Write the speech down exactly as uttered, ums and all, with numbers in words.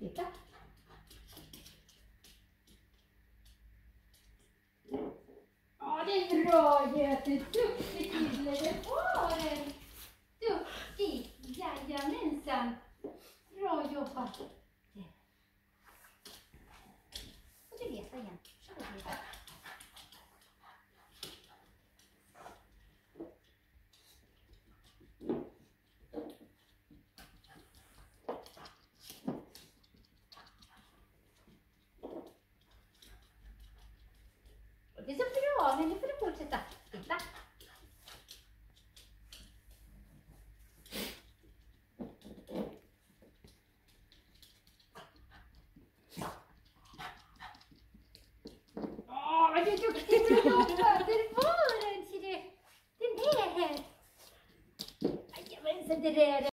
Titta. Ja, det är bra Göte. Duktig kille. Det var en duktig. Jajamensan. Bra jobbat. Och du letar igen. Så du letar. Det är så bra, men nu får du fortsätta.